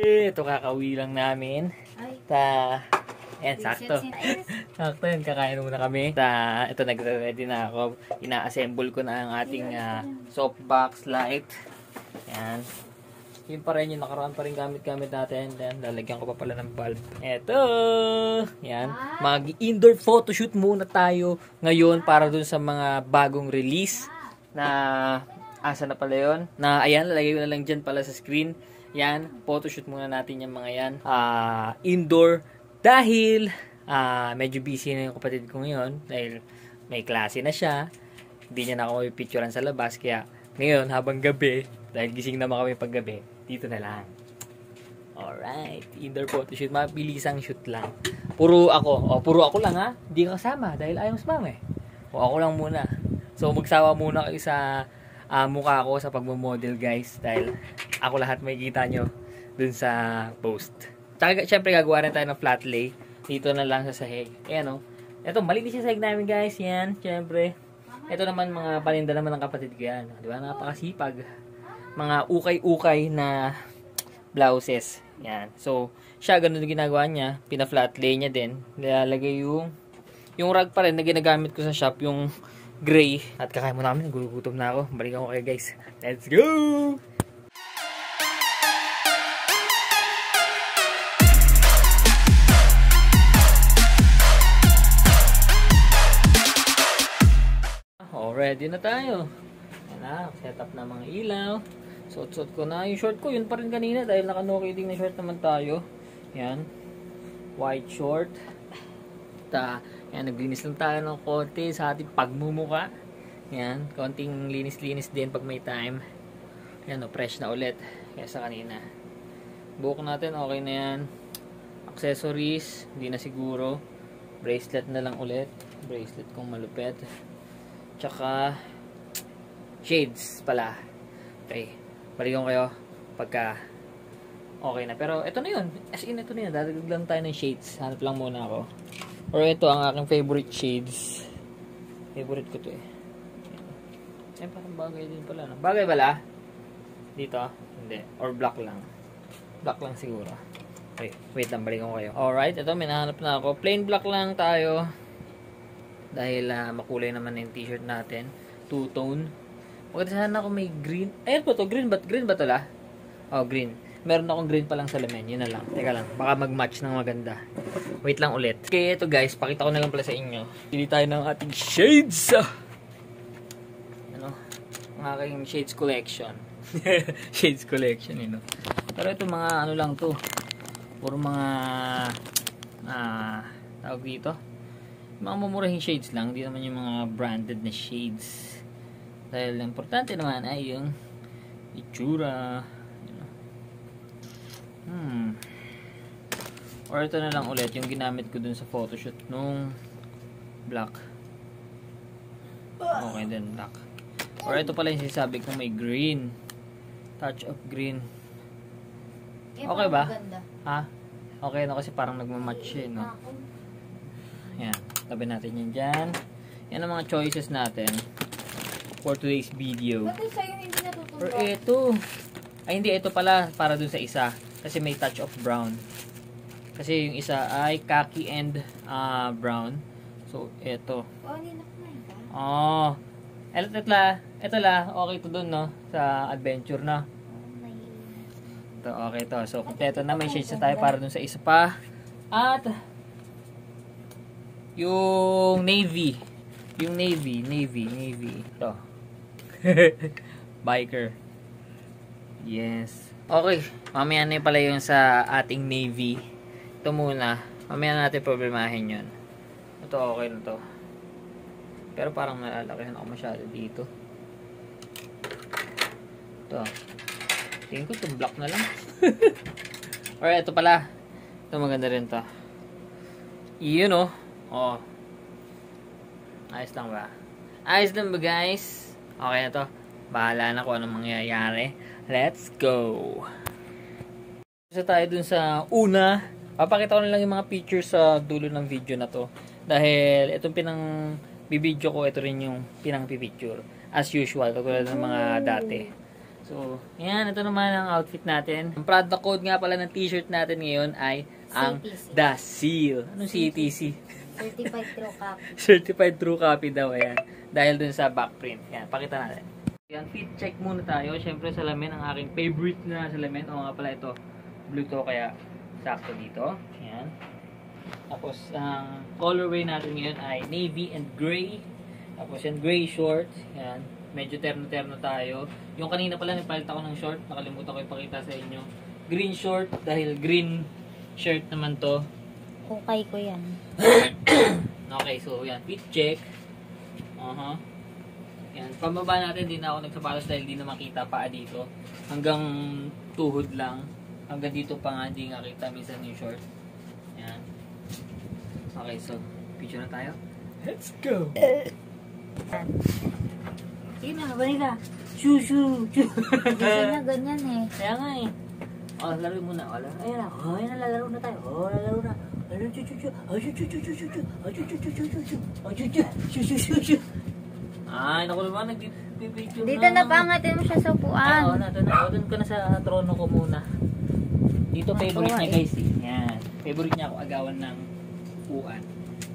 Ito kakauwi lang namin. Ayan, sakto. Sakto yun, kakain muna kami. Ito, nagre-ready na ako. Ina-assemble ko na ang ating softbox light. Ayan. Yun pa rin, yung nakaraan pa rin gamit-gamit natin. Then, lalagyan ko pa pala ng bulb. Ito! Yan. Mag-indoor photoshoot muna tayo ngayon para dun sa mga bagong release na asa na pala yun. Na, ayan, lalagay ko na lang dyan pala sa screen. Yan, photoshoot muna natin yung mga yan. Indoor. Dahil, medyo busy na yung kapatid ko ngayon. Dahil may klase na siya. Hindi niya na ako pipicturean sa labas. Kaya, ngayon, habang gabi, dahil gising naman kami paggabi, dito na lang. Alright. Indoor photoshoot. Mabilisang shoot lang. Puro ako lang ha. Hindi ka kasama dahil ayaw sumama eh. Ako lang muna. So, magsawa muna kayo sa mukha ko sa pagmamodel guys. Dahil ako lahat makikita nyo dun sa post. Tsaka, syempre, gagawa rin tayo ng flat lay. Dito na lang sa sahig. Ayan o. Ito, malinis yung sahig namin guys. Yan, syempre. Ito naman, mga paninda naman ng kapatid ko yan. Di ba? Napakasipag. Mga ukay-ukay na blouses. Yan. So, siya, ganun yung ginagawa niya. Pina-flat lay niya din. Nilalagay yung rug pa rin na ginagamit ko sa shop, yung gray. At kakain mo namin. Gugutom na ako. Balikan ko kayo guys. Let's go! Ready na tayo. Ayan, set up na mga ilaw. Suot-suot ko na. Yung short ko, yun pa rin kanina dahil naka-no-kidding na short naman tayo. Yan. White short. Yan, naglinis lang tayo ng konti sa ating pagmumuka. Yan, konting linis-linis din pag may time. Yan, fresh na ulit. Kaya sa kanina. Buhok natin, okay na yan. Accessories, hindi na siguro. Bracelet na lang ulit. Bracelet kung malupet. Tsaka shades pala. Okay. Balikan kayo pagka okay na. Pero ito na yun. As in, ito na yun. Dadagdag lang tayo ng shades. Hanap lang muna ako. Or ito ang aking favorite shades. Favorite ko to eh. Eh, parang bagay din pala. No? Bagay pala? Dito? Hindi. Or black lang. Black lang siguro. Okay. Wait lang. Balikan ko kayo. Alright. Ito, may nahanap na ako. Plain black lang tayo. Dahil makulay naman na yung t-shirt natin. Two-tone. Maganda sana ako may green. Ayun po to. Green ba to la? Oh, green. Meron akong green pa lang sa lamin. Yun na lang. Teka lang. Baka mag-match ng maganda. Wait lang ulit. Okay, ito guys. Pakita ko na lang pala sa inyo. Pili tayo ng ating shades. Ano? Ang aking shades collection. Shades collection, you know. Pero ito mga ano lang to. Puro mga tawag dito. Mga mamurahing shades lang, hindi naman yung mga branded na shades. Dahil importante naman ay yung itsura. Or ito na lang ulit, yung ginamit ko dun sa photoshoot nung black. Okay din, black. Or ito pala yung sinasabi kong may green. Touch of green. Okay ba? Ha? Okay na kasi parang nagmamatch eh, no? Yan. Tabi natin yan dyan. Yan ang mga choices natin for today's video. Bakit sa'yo hindi natutunan? Or ito. Ay, hindi. Ito pala para dun sa isa. Kasi may touch of brown. Kasi yung isa ay khaki and brown. So, ito. Oh, hindi na kumain ka? Oh. Ito la. Okay to dun, no? Sa adventure, no? Ito, okay to. So, kompleto na. May shades na tayo para dun sa isa pa. At yung navy. Yung navy. Ito. Biker. Yes. Okay. Mamaya na pala yung sa ating navy. Ito muna. Mamaya natin problemahin yun. Ito okay na to. Pero parang nalalakihan ako masyado dito. Ito. Tingin ko itong black na lang. Or ito pala. Ito maganda rin to. Yun oh. Oh. Ayos lang ba? Ayos lang ba guys? Okay na to. Bahala na kung anong mangyayari. Let's go! Isa tayo dun sa una. Papakita ko na lang yung mga pictures sa dulo ng video na to. Dahil itong bibidyo ko, ito rin yung pinang pipicture. As usual, katulad ng mga dati. So, yan. Ito naman ang outfit natin. Ang product code nga pala ng t-shirt natin ngayon ay ang CTC. The Seal. Anong CTC? Certified True Copy. Certified True Copy daw. Ayan. Dahil dun sa backprint. Yan. Pakita natin. Yan. Fit check muna tayo. Siyempre, salamin ang aking favorite na salamin. O nga pala ito. Blue to kaya sakto dito. Yan. Tapos, ang colorway natin ngayon ay navy and gray. Tapos, yan, gray shorts. Yan. Medyo terno-terno tayo. Yung kanina pala, nagpalit ako ng short. Nakalimutan ko ipakita sa inyo. Green short. Dahil green shirt naman to. Hukay ko yan. Okay, so, yan. Fit check. Yan. Pambaba natin, din ako nagsapatos dahil di na makita paa dito. Hanggang tuhod lang. Hanggang dito pa nga, hindi nga kita minsan yung short. Yan. Okay, so, picture na tayo. Let's go! Sige na, Vanilla. Shoo, shoo, shoo. Gusto niya ganyan eh. Kaya nga eh. Oh, laro muna. Oh, ayan na. Oh, ayan na, lalaro na tayo. Oh, lalaro na. Lalaro, shoo, shoo, shoo. Oh, shoo, shoo, shoo, shoo, shoo. Oh, shoo, shoo, shoo, shoo, shoo. Oh, shoo, shoo, shoo, shoo, shoo. Ay, naku naman, nag-picture na. Dito na pangatin mo siya sa Ay, upuan. oo na, doon na. Doon ko na sa trono ko muna. Dito favorite niya guys eh. Yan. Favorite niya ako agawan ng upuan.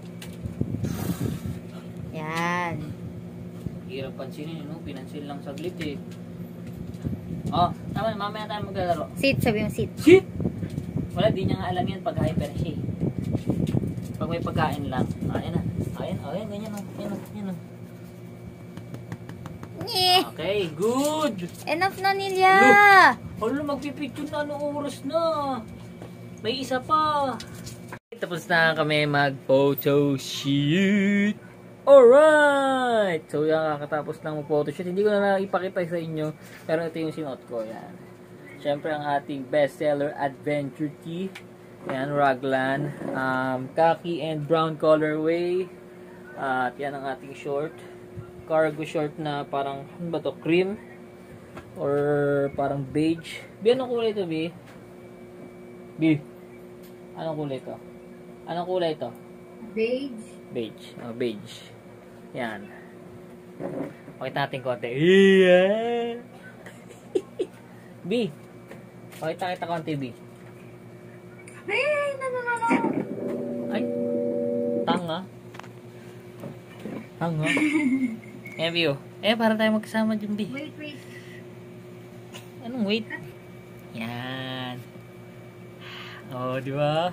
Yan. Hirap pansinin, no? Pinansin lang saglit eh. Oh, tama na, mamaya tayo maglalaro. Sit, sabi mo sit. Shit! Wala, di niya nga alam yan pag hyper siya eh. Pag may pagkain lang. Ayan na. Ayan, ganyan o. Yan o. Nye! Okay, good! Enough na Nilya! Hala, magpipicture na, anong oras na? May isa pa. Tapos na kami mag-photo shoot. Alright! So, yan, kakatapos lang mag-photo shoot. Hindi ko na ipakita sa inyo, pero ito yung sinuot ko. Yan. Siyempre, ang ating bestseller Adventure Tee. Yan, Raglan. Khaki and brown colorway. At yan ang ating short. Cargo short na parang, ano ba to? Cream? Or parang beige. B, anong kulay ito, B? B, anong kulay ito? Anong kulay ito? Beige. Beige. Oh, beige. Yan. Pakita natin konti. Yeah! B, pakita kita konti, B. Ay, nananalo. Ay, tanga. Tanga. Eh, B, oh. Para tayo magkasama dyan, B. Wait. Anong wait? Yan. Oh, di ba?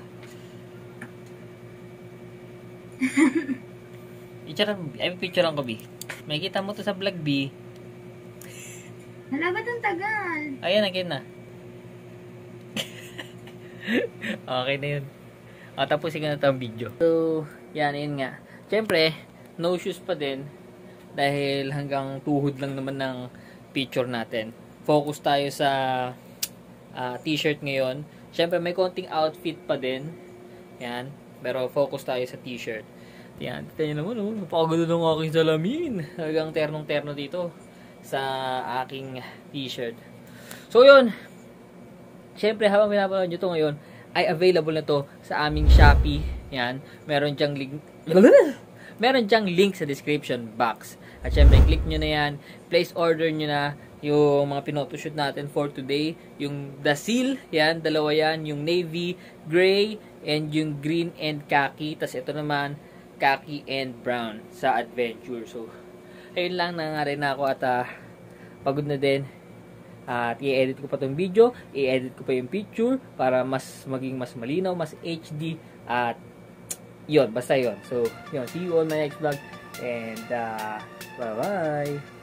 Picture ko, B. May kita mo to sa vlog, B. Hala, ba't ang tagal? Ayan, again na. Okay na yun. Tapusin ko na itong video. So, yun nga. Siyempre, no shoes pa din. Dahil hanggang tuhod lang naman ng picture natin. Focus tayo sa t-shirt ngayon. Siyempre, may konting outfit pa din. Yan. Pero focus tayo sa t-shirt. Yan. Tignan nyo naman, oh. Napakaganda ng aking salamin. Hanggang ternong-terno dito sa aking t-shirt. So, yun. Siyempre, habang pinapanood nyo ito ngayon, ay available na to sa aming Shopee. Yan. Meron dyang link sa description box. At syempre, click nyo na yan. Place order nyo na yung mga pinotoshoot natin for today. Yung The Seal, yan, dalawa yan. Yung navy, gray, and yung green and khaki. Tapos ito naman, khaki and brown sa Adventure. So, ayun lang, nangarin na ako at pagod na din. At i-edit ko pa tong video, i-edit ko pa yung picture para maging mas malinaw, mas HD. At yun, basta yun. So, yun, see you on my next vlog. And bye-bye!